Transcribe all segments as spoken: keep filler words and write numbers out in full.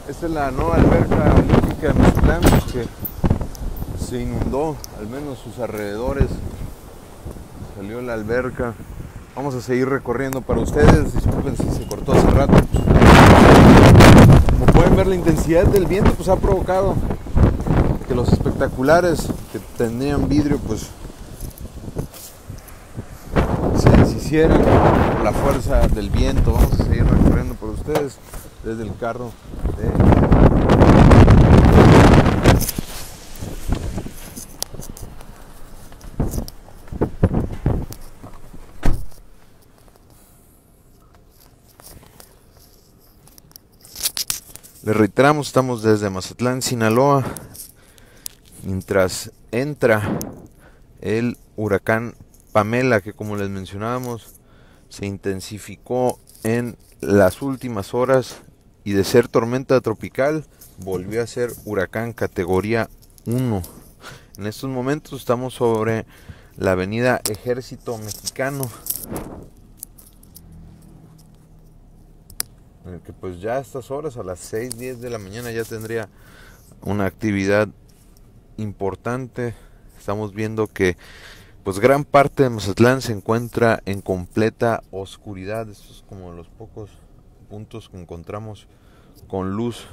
Esta es la nueva alberca olímpica de Mazatlán que se inundó, al menos sus alrededores. Salió la alberca. Vamos a seguir recorriendo para ustedes. Disculpen si se cortó hace rato. Como pueden ver, la intensidad del viento pues ha provocado que los espectaculares que tenían vidrio pues se deshicieran por la fuerza del viento. Vamos a seguir recorriendo por ustedes desde el carro de... Les reiteramos, estamos desde Mazatlán, Sinaloa, mientras entra el huracán Pamela, que como les mencionábamos, se intensificó en las últimas horas y de ser tormenta tropical, volvió a ser huracán categoría uno. En estos momentos estamos sobre la avenida Ejército Mexicano, en el que pues ya a estas horas, a las seis diez de la mañana, ya tendría una actividad importante. Estamos viendo que pues gran parte de Mazatlán se encuentra en completa oscuridad. Esto es como los pocos puntos que encontramos con luz.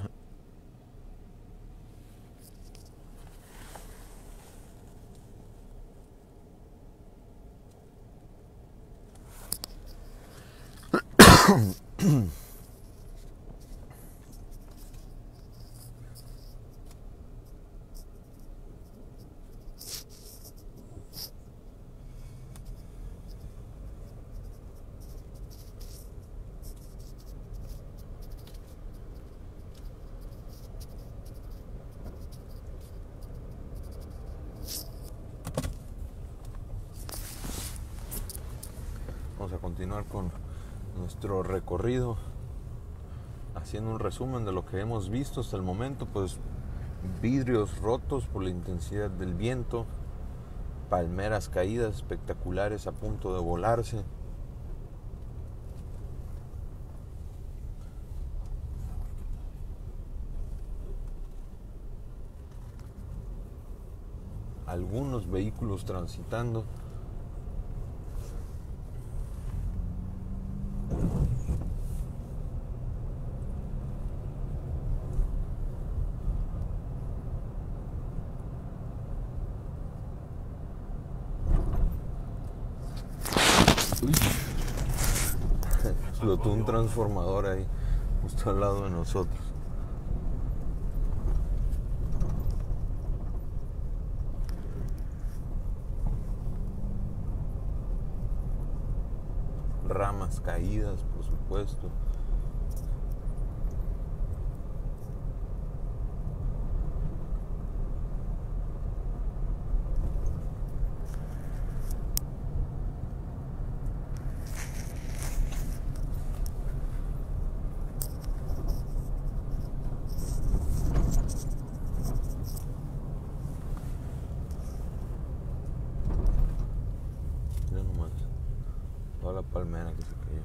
Vamos a continuar con nuestro recorrido, haciendo un resumen de lo que hemos visto hasta el momento. Pues vidrios rotos por la intensidad del viento, palmeras caídas espectaculares a punto de volarse, algunos vehículos transitando. Uy. Explotó un transformador ahí justo al lado de nosotros. Ramas caídas, por supuesto. Mira nomás, toda la palmera que se cayó.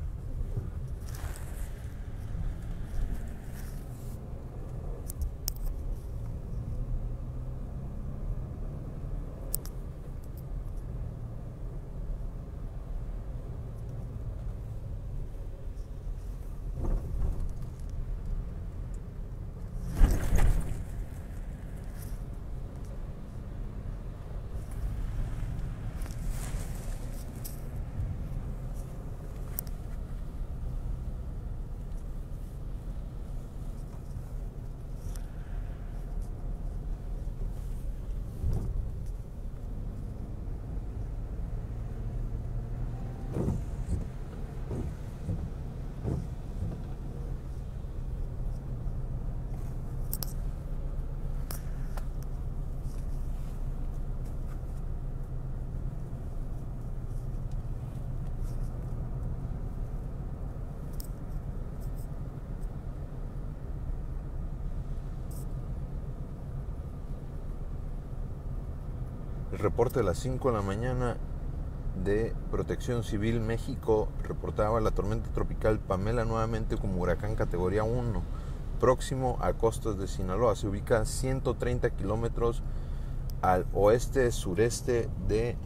El reporte de las cinco de la mañana de Protección Civil México reportaba la tormenta tropical Pamela nuevamente como huracán categoría uno. próximo a costas de Sinaloa. Se ubica a ciento treinta kilómetros al oeste-sureste de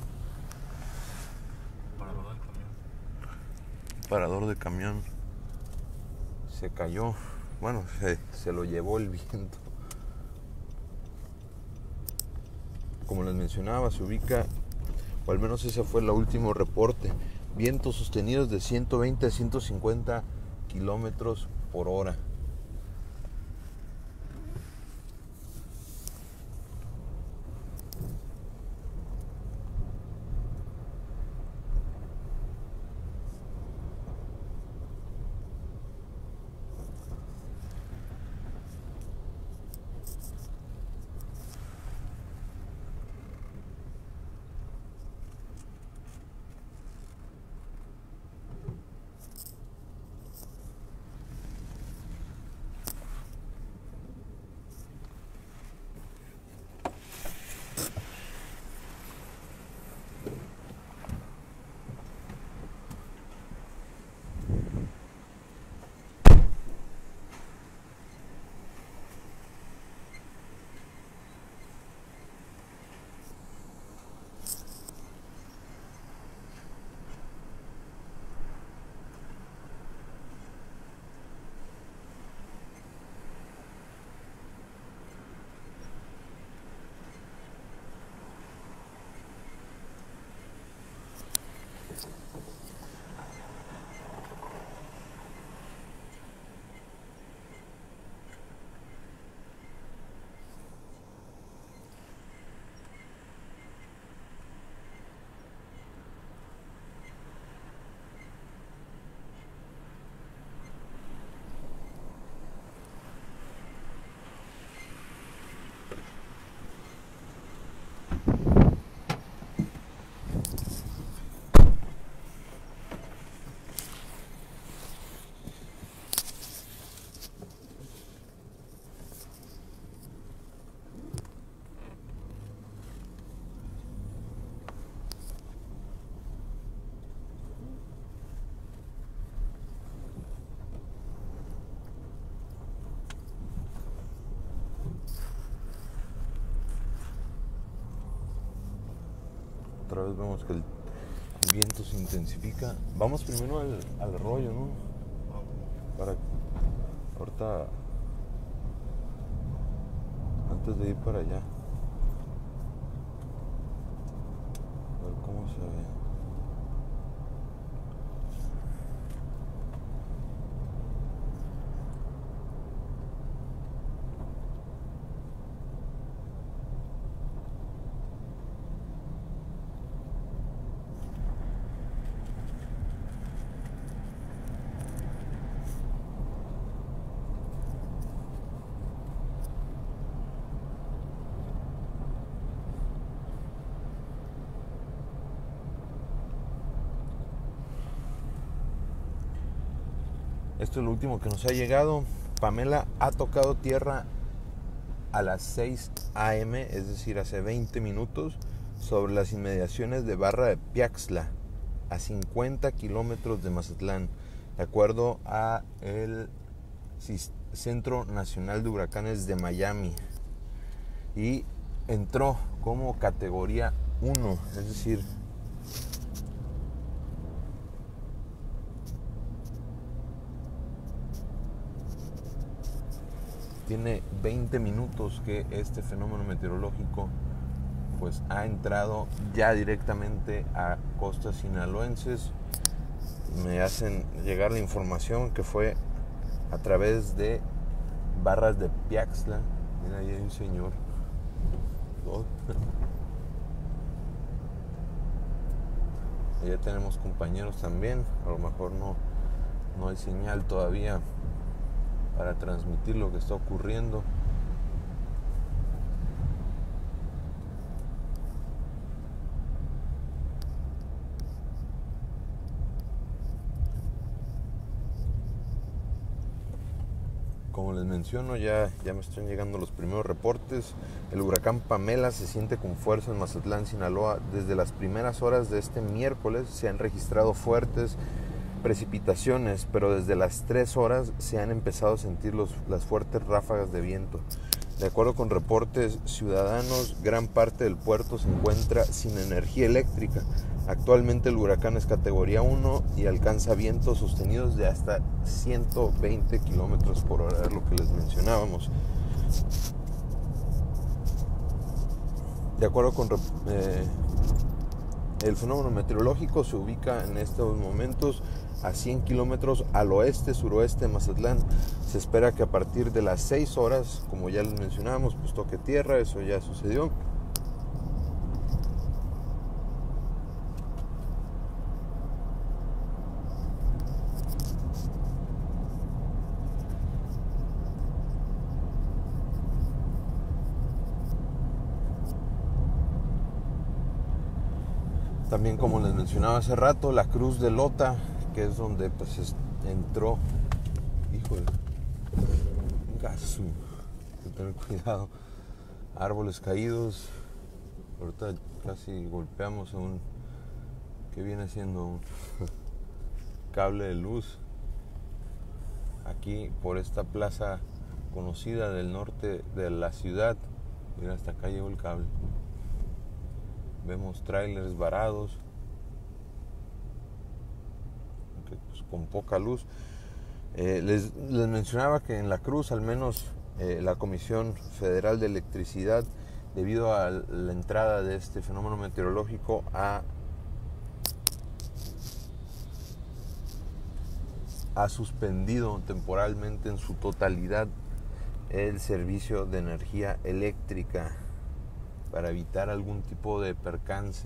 Parador del camión. Parador de camión. Se cayó. Bueno, se, se lo llevó el viento. Como les mencionaba, se ubica, o al menos ese fue el último reporte, vientos sostenidos de ciento veinte a ciento cincuenta kilómetros por hora. Otra vez vemos que el viento se intensifica. Vamos primero al, al arroyo, ¿no? Para ahorita, antes de ir para allá, a ver cómo se ve. Esto es lo último que nos ha llegado. Pamela ha tocado tierra a las seis a eme, es decir, hace veinte minutos, sobre las inmediaciones de Barra de Piaxtla, a cincuenta kilómetros de Mazatlán, de acuerdo a el Centro Nacional de Huracanes de Miami. Y entró como categoría uno, es decir, tiene veinte minutos que este fenómeno meteorológico pues ha entrado ya directamente a costas sinaloenses. Me hacen llegar la información que fue a través de Barras de Piaxtla. Mira, ahí hay un señor. Oh. Ya tenemos compañeros también. A lo mejor no, no hay señal todavía para transmitir lo que está ocurriendo. Como les menciono, ya, ya me están llegando los primeros reportes. El huracán Pamela se siente con fuerza en Mazatlán, Sinaloa. Desde las primeras horas de este miércoles se han registrado fuertes precipitaciones, pero desde las tres horas se han empezado a sentir los, las fuertes ráfagas de viento. De acuerdo con reportes ciudadanos, gran parte del puerto se encuentra sin energía eléctrica. Actualmente el huracán es categoría uno y alcanza vientos sostenidos de hasta ciento veinte kilómetros por hora, es lo que les mencionábamos. De acuerdo con eh, el fenómeno meteorológico, se ubica en estos momentos a cien kilómetros al oeste-suroeste de Mazatlán. Se espera que a partir de las seis horas, como ya les mencionábamos, pues toque tierra, eso ya sucedió. También, como les mencionaba hace rato, la Cruz de Lota, que es donde pues entró, híjole, un gaso, hay que tener cuidado, árboles caídos. Ahorita casi golpeamos a un, que viene siendo un cable de luz, aquí por esta plaza conocida del norte de la ciudad. Mira, hasta acá llegó el cable. Vemos trailers varados, pues, con poca luz. Eh, les, les mencionaba que en la Cruz, al menos eh, la Comisión Federal de Electricidad, debido a la entrada de este fenómeno meteorológico, ha, ha suspendido temporalmente en su totalidad el servicio de energía eléctrica para evitar algún tipo de percance.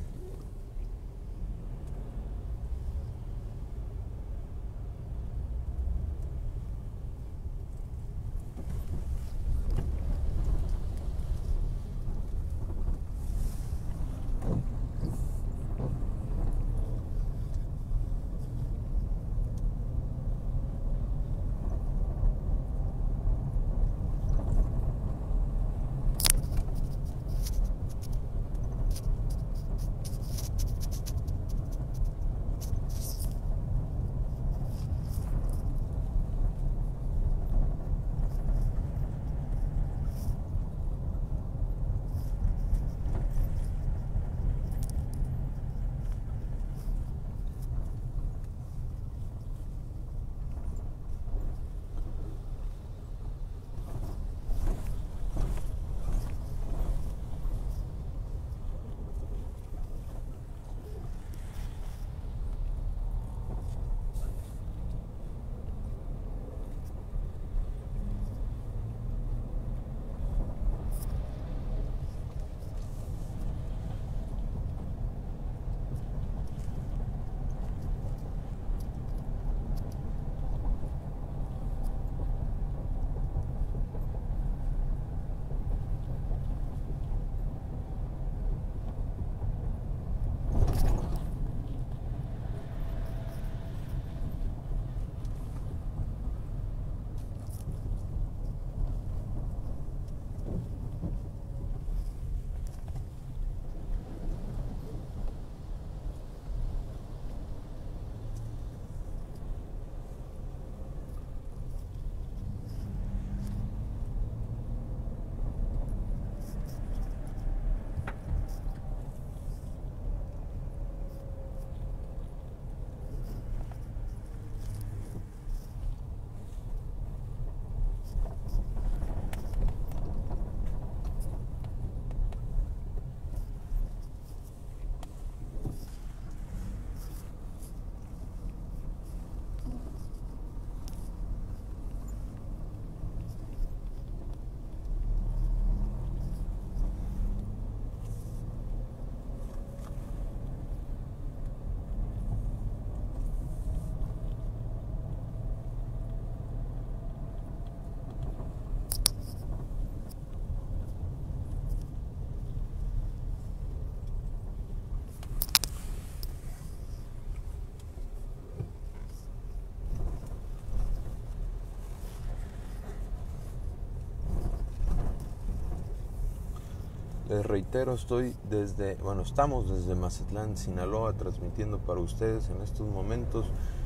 Les reitero, estoy desde, bueno, estamos desde Mazatlán, Sinaloa, transmitiendo para ustedes en estos momentos.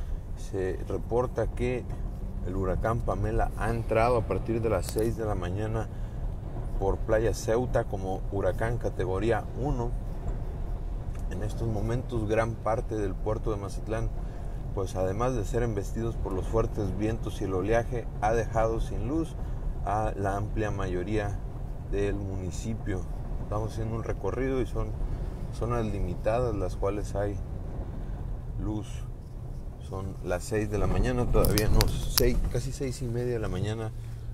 se reporta que el huracán Pamela ha entrado a partir de las seis de la mañana por Playa Ceuta como huracán categoría uno. En estos momentos gran parte del puerto de Mazatlán, pues además de ser embestidos por los fuertes vientos y el oleaje, ha dejado sin luz a la amplia mayoría del municipio. Estamos haciendo un recorrido y son zonas limitadas las cuales hay luz. Son las seis de la mañana, todavía no, seis, casi seis y media de la mañana.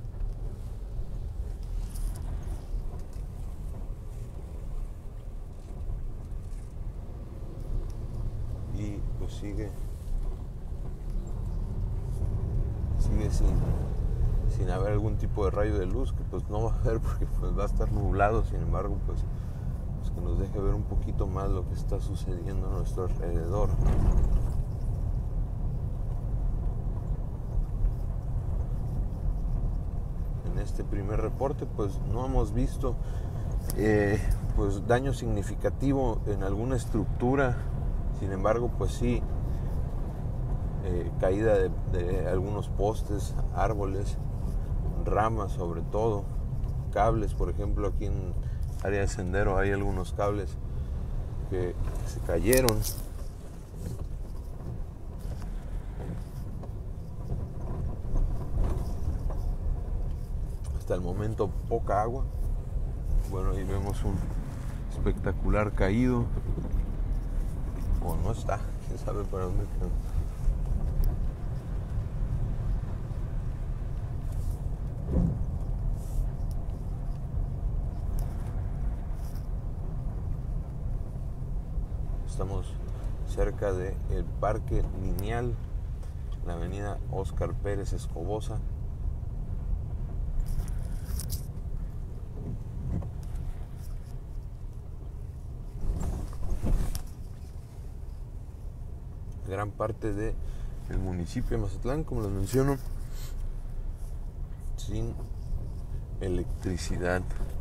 Y pues sigue, sigue sin, sin haber algún tipo de rayo de luz, que pues no va a haber porque pues va a estar nublado. Sin embargo, pues, pues que nos deje ver un poquito más lo que está sucediendo a nuestro alrededor. En este primer reporte pues no hemos visto eh, pues daño significativo en alguna estructura. Sin embargo, pues sí, eh, caída de, de algunos postes, árboles, ramas sobre todo, cables. Por ejemplo, aquí en área de sendero hay algunos cables que se cayeron. Hasta el momento poca agua. Bueno, ahí vemos un espectacular caído. O no está, quién sabe para dónde quedó. Estamos cerca del Parque Lineal, la avenida Óscar Pérez Escobosa. Gran parte del municipio de Mazatlán, como les menciono, sin electricidad.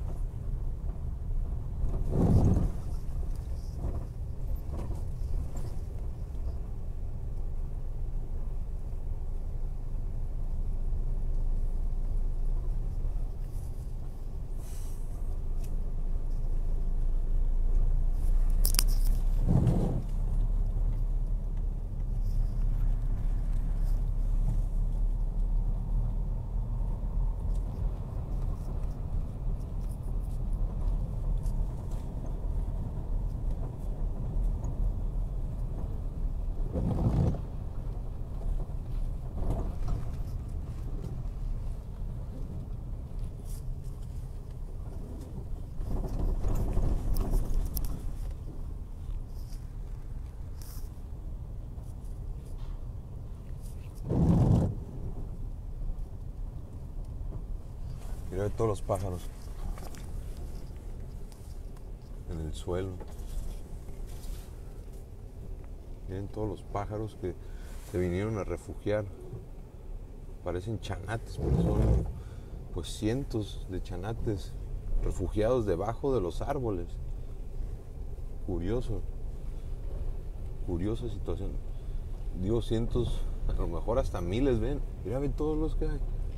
Mira todos los pájaros en el suelo. Miren todos los pájaros que se vinieron a refugiar. Parecen chanates, pero son pues cientos de chanates refugiados debajo de los árboles. Curioso. Curiosa situación. Digo cientos, a lo mejor hasta miles, ven. Mira, ven todos los que hay.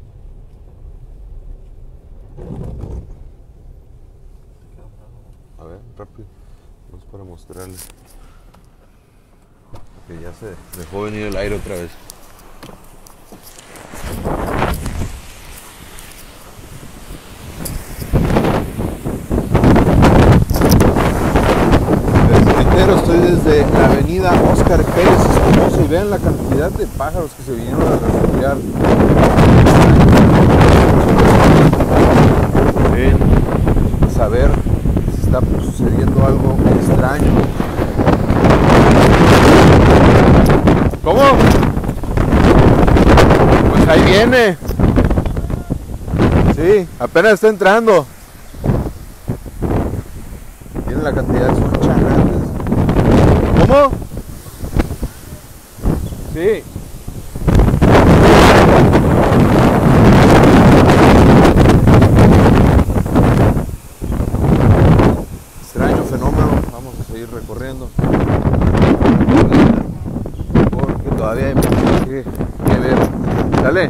A ver, rápido. Vamos para mostrarles. Que ya se dejó venir el aire otra vez. Desde estoy desde la avenida Óscar Pérez Escobosa y vean la cantidad de pájaros que se vinieron a refugiar. Ven, saber si está sucediendo algo extraño. ¿Cómo? Pues ahí viene. Sí, apenas está entrando. Miren la cantidad, son chanates. ¿Cómo? Sí. Extraño fenómeno. Vamos a seguir recorriendo. Porque todavía hay mucho que que, que ver. Dale.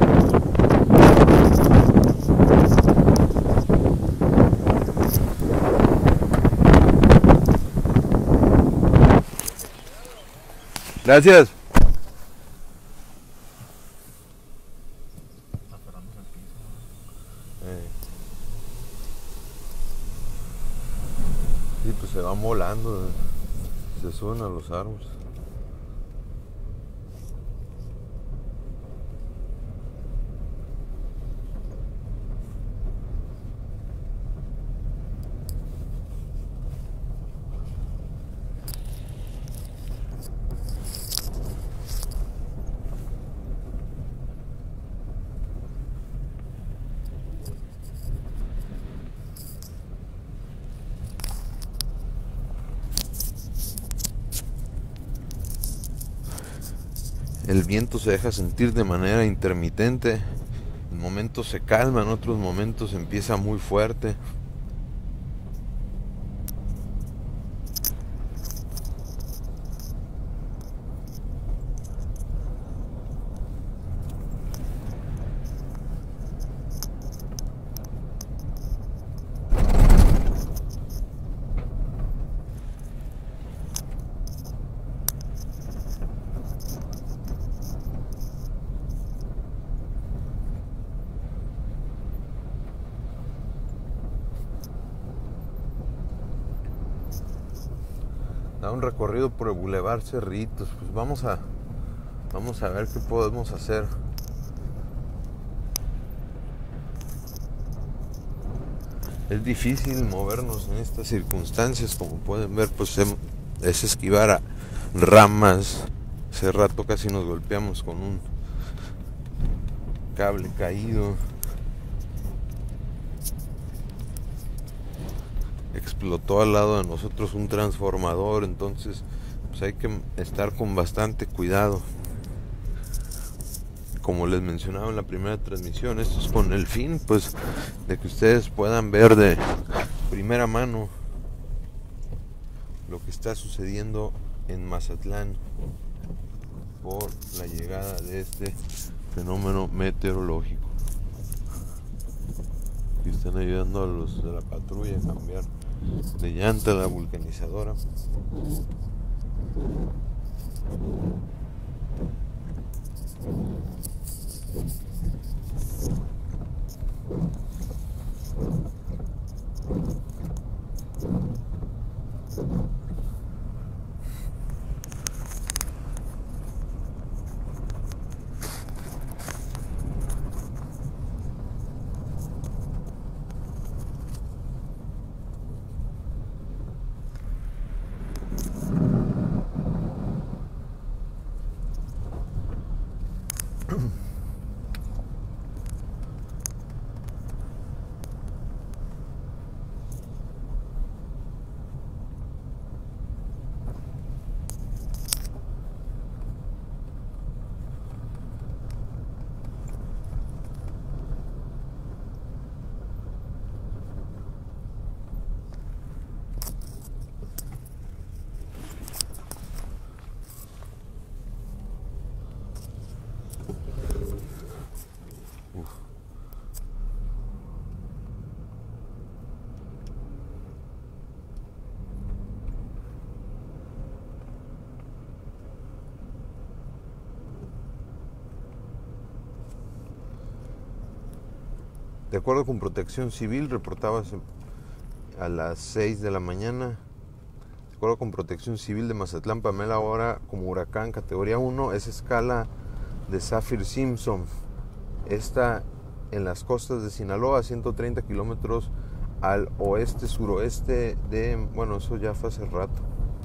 Gracias. Eh. Sí, pues se van volando, se suben a los árboles. El viento se deja sentir de manera intermitente. En momentos se calma, en otros momentos empieza muy fuerte. Da un recorrido por el Boulevard Cerritos. Pues vamos a vamos a ver qué podemos hacer. Es difícil movernos en estas circunstancias, como pueden ver, pues es esquivar a ramas. Hace rato casi nos golpeamos con un cable caído. Explotó al lado de nosotros un transformador, entonces pues hay que estar con bastante cuidado. Como les mencionaba en la primera transmisión, esto es con el fin pues de que ustedes puedan ver de primera mano lo que está sucediendo en Mazatlán por la llegada de este fenómeno meteorológico. Y están ayudando a los de la patrulla a cambiar de llanta a la vulcanizadora. De acuerdo con Protección Civil, reportaba a las seis de la mañana. De acuerdo con Protección Civil de Mazatlán, Pamela ahora como huracán categoría uno, es escala de Saffir-Simpson. Está en las costas de Sinaloa, a ciento treinta kilómetros al oeste-suroeste de... Bueno, eso ya fue hace rato.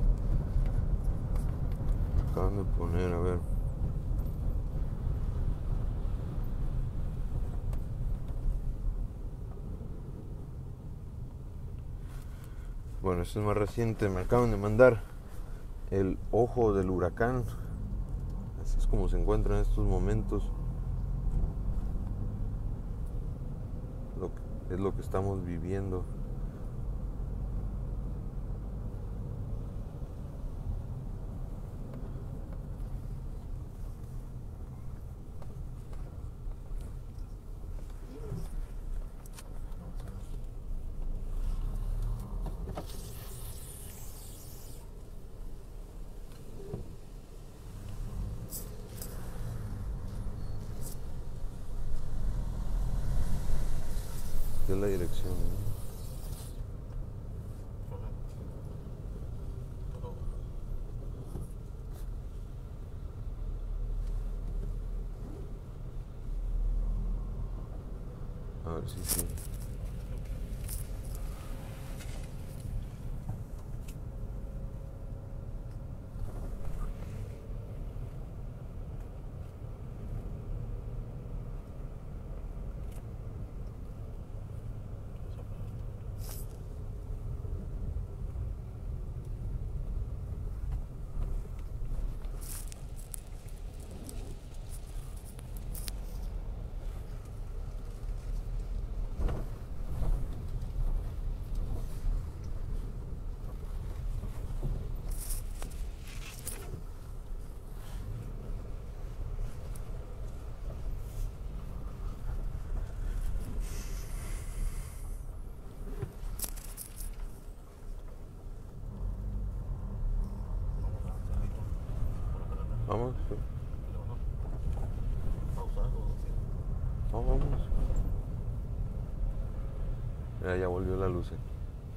Acaban de poner, a ver... Bueno, esto es más reciente, me acaban de mandar el ojo del huracán. Así es como se encuentra en estos momentos. Lo que, es lo que estamos viviendo. que es la dirección, ¿no? A ver si sí. Vamos. No, vamos. Mira, ya volvió la luz aquí.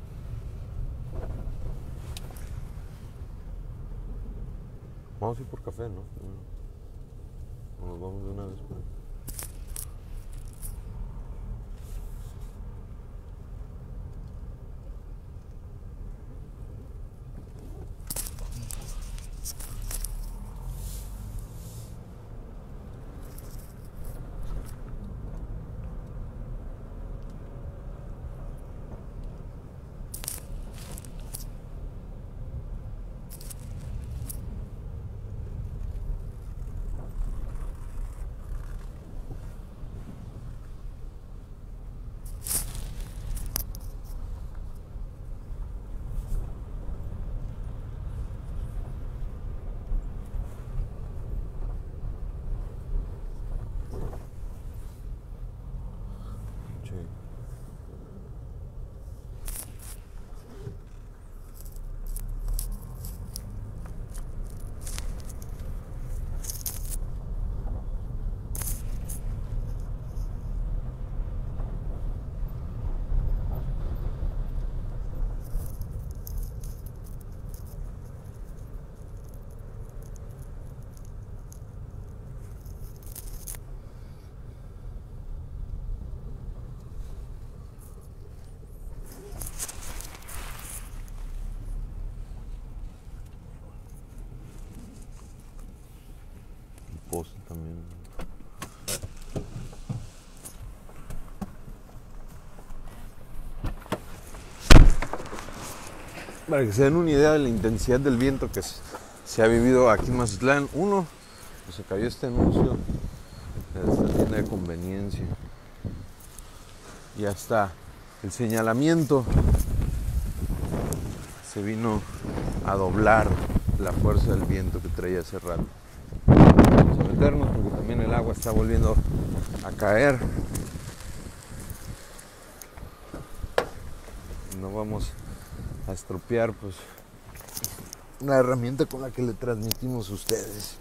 Vamos a ir por café, ¿no? O nos vamos de una vez por ahí. Sí. Poste también. Para que se den una idea de la intensidad del viento que se, se ha vivido aquí en Mazatlán. Uno, pues se cayó este anuncio de esta tienda de conveniencia. Y hasta el señalamiento se vino a doblar la fuerza del viento que traía hace rato. Vamos a meternos porque también el agua está volviendo a caer. No vamos a estropear pues la herramienta con la que le transmitimos a ustedes.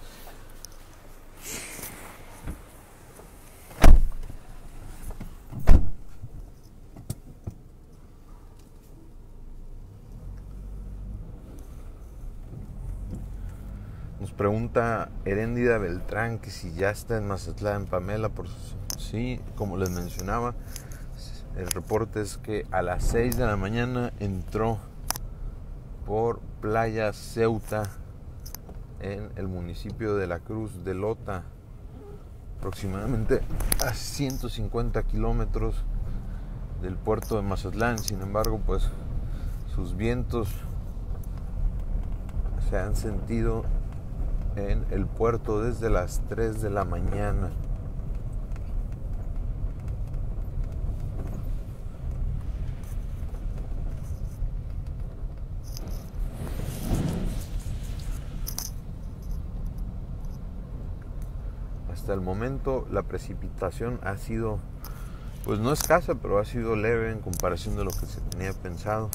Nos pregunta Heréndida Beltrán que si ya está en Mazatlán, Pamela. Por sí, como les mencionaba, el reporte es que a las seis de la mañana entró por Playa Ceuta en el municipio de La Cruz de Lota, aproximadamente a ciento cincuenta kilómetros del puerto de Mazatlán. Sin embargo, pues sus vientos se han sentido en el puerto desde las tres de la mañana. Hasta el momento la precipitación ha sido, pues no escasa, pero ha sido leve en comparación de lo que se tenía pensado.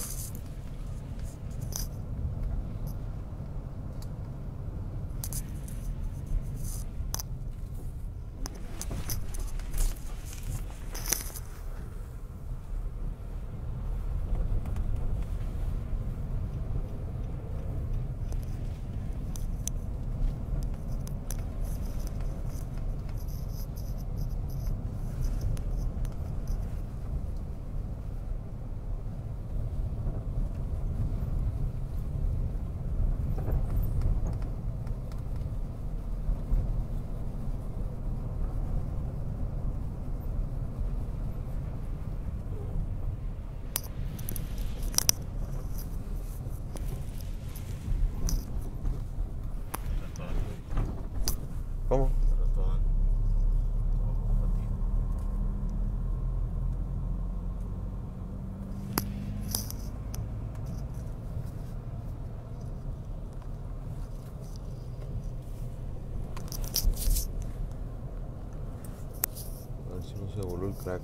crack.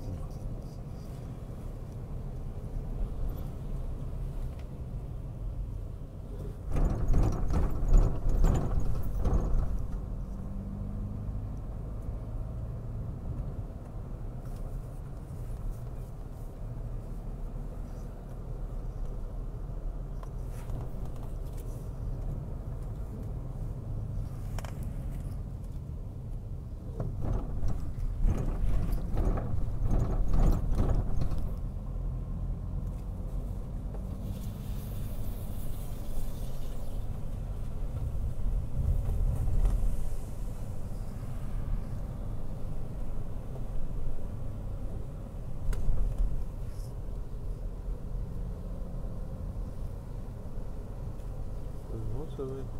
Pues no se ve.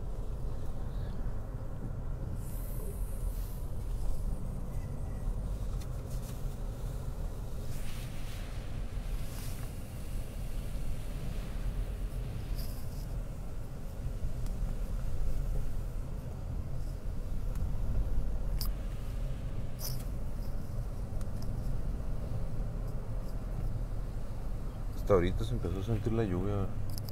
Hasta ahorita se empezó a sentir la lluvia.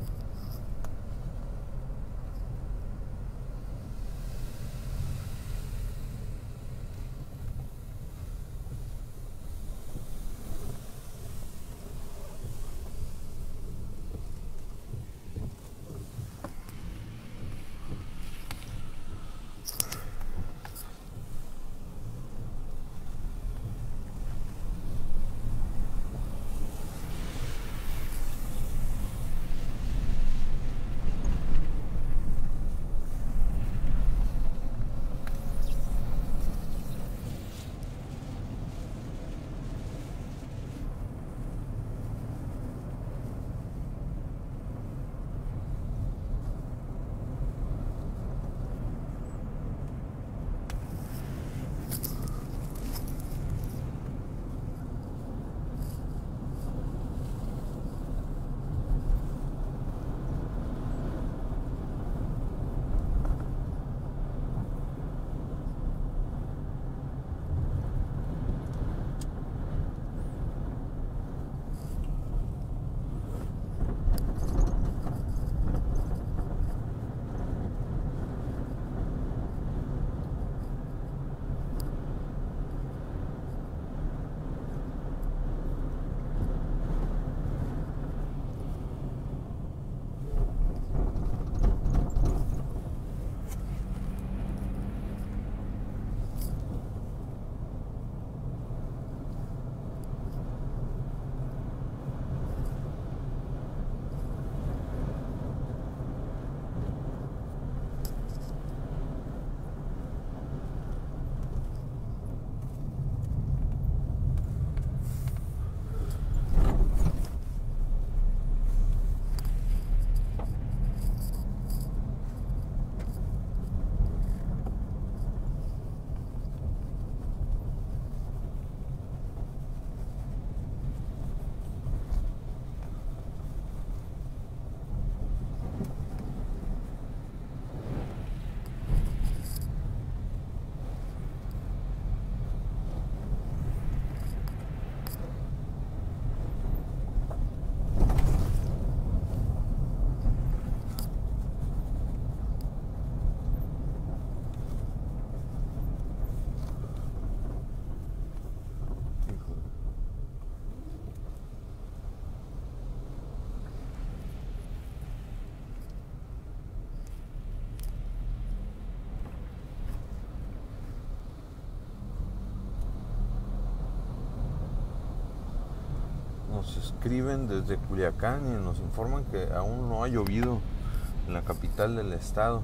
Nos escriben desde Culiacán y nos informan que aún no ha llovido en la capital del estado.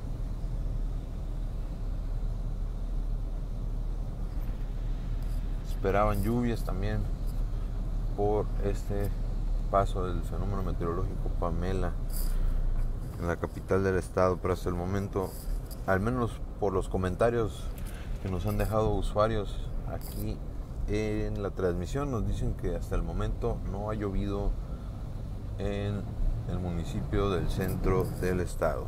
Esperaban lluvias también por este paso del fenómeno meteorológico Pamela en la capital del estado, pero hasta el momento, al menos por los comentarios que nos han dejado usuarios aquí en la transmisión, nos dicen que hasta el momento no ha llovido en el municipio del centro del estado.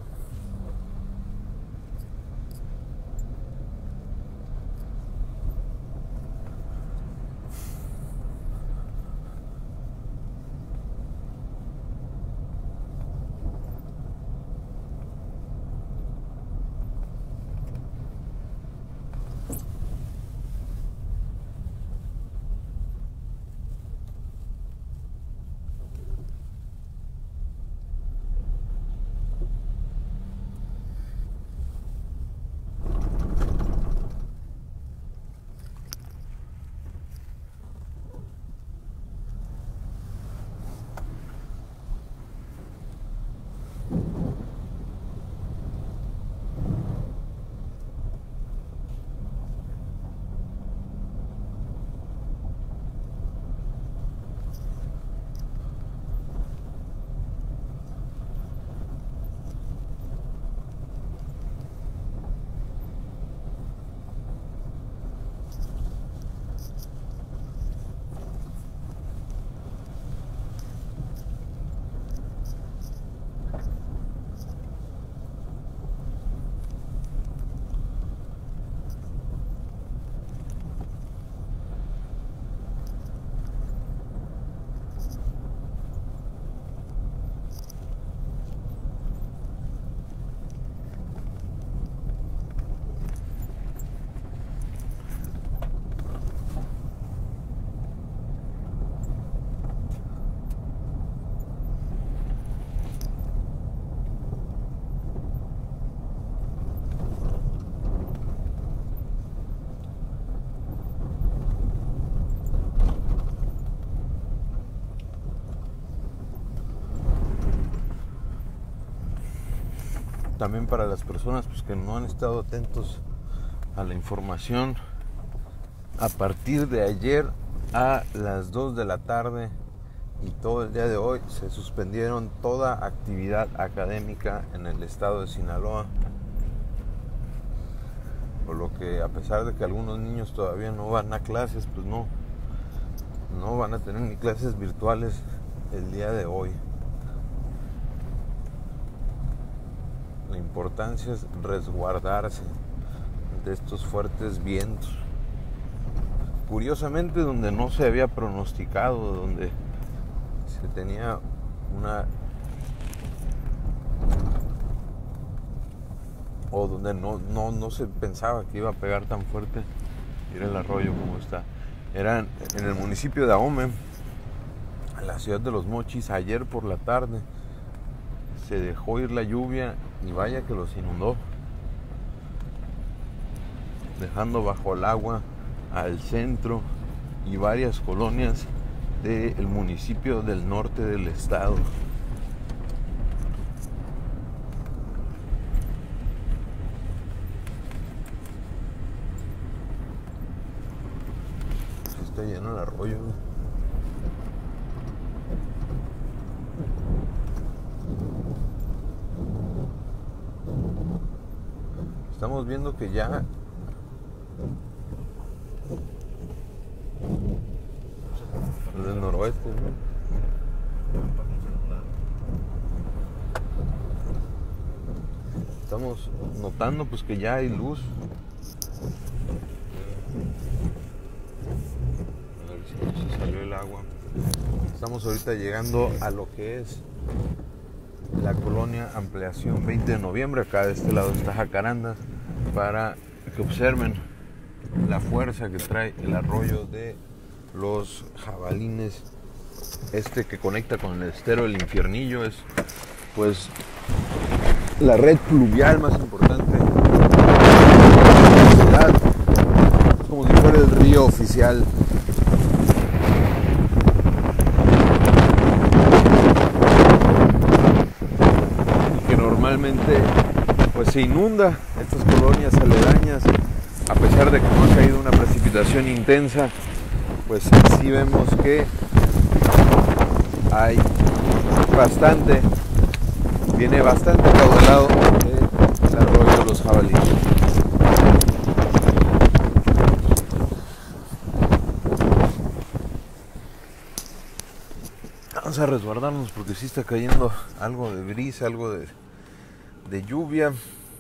también para las personas pues, que no han estado atentos a la información, a partir de ayer a las dos de la tarde y todo el día de hoy se suspendieron toda actividad académica en el estado de Sinaloa, por lo que a pesar de que algunos niños todavía no van a clases, pues no, no van a tener ni clases virtuales el día de hoy. La importancia es resguardarse de estos fuertes vientos. Curiosamente, donde no se había pronosticado, donde se tenía una o donde no, no, no se pensaba que iba a pegar tan fuerte. Mira el arroyo como está. Era en el municipio de Ahome, en la ciudad de Los Mochis. Ayer por la tarde se dejó ir la lluvia y vaya que los inundó, dejando bajo el agua al centro y varias colonias del municipio del norte del estado. Sí está lleno el arroyo. Estamos viendo que ya del noroeste, ¿no? Estamos notando pues que ya hay luz. A ver si no se salió el agua. Estamos ahorita llegando a lo que es la colonia Ampliación veinte de noviembre. Acá de este lado está Jacaranda, para que observen la fuerza que trae el arroyo de los Jabalines, este que conecta con el estero del Infiernillo. Es pues la red pluvial más importante de la ciudad. Es como si fuera el río oficial. Y que normalmente pues se inunda estas colonias aledañas, a pesar de que no ha caído una precipitación intensa. Pues sí vemos que hay bastante, viene bastante caudalado el arroyo de los Jabalines. Vamos a resguardarnos porque sí está cayendo algo de brisa, algo de, de lluvia.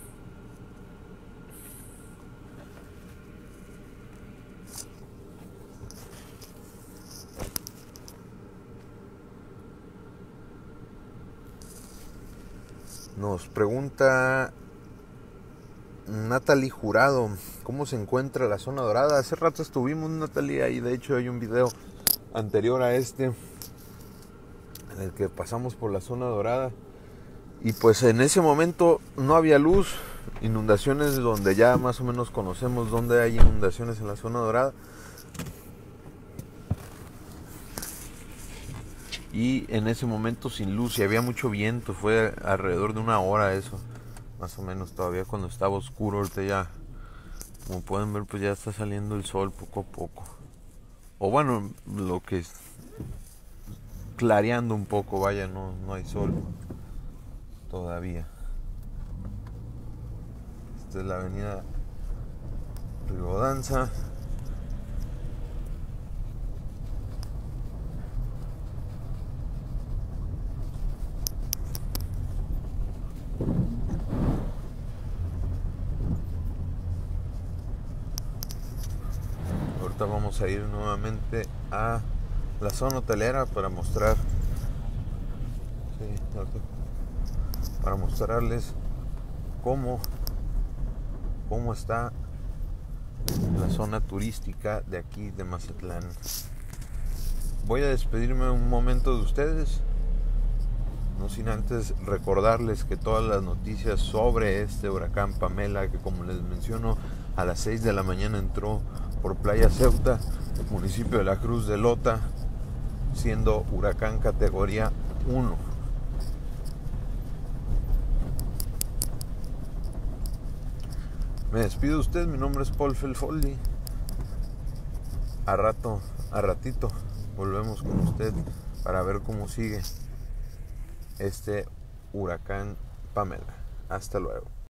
Nos pregunta Natalie Jurado, ¿cómo se encuentra la zona dorada? Hace rato estuvimos, Natalie, ahí de hecho hay un video anterior a este en el que pasamos por la zona dorada y pues en ese momento no había luz, inundaciones donde ya más o menos conocemos dónde hay inundaciones en la zona dorada. Y en ese momento sin luz y había mucho viento, fue alrededor de una hora eso, más o menos, todavía cuando estaba oscuro. Ahorita ya, como pueden ver, pues ya está saliendo el sol poco a poco, o bueno, lo que es clareando un poco, vaya, no, no hay sol todavía. Esta es la avenida Ribodanza. Ahorita vamos a ir nuevamente a la zona hotelera para mostrar, sí, para mostrarles cómo, cómo está la zona turística de aquí de Mazatlán. Voy a despedirme un momento de ustedes, no sin antes recordarles que todas las noticias sobre este huracán Pamela, que como les menciono, a las seis de la mañana entró por Playa Ceuta, municipio de la Cruz de Lota, siendo huracán categoría uno. Me despido de usted, mi nombre es Paul Felfoldi. A rato, a ratito, volvemos con usted para ver cómo sigue este huracán Pamela. Hasta luego.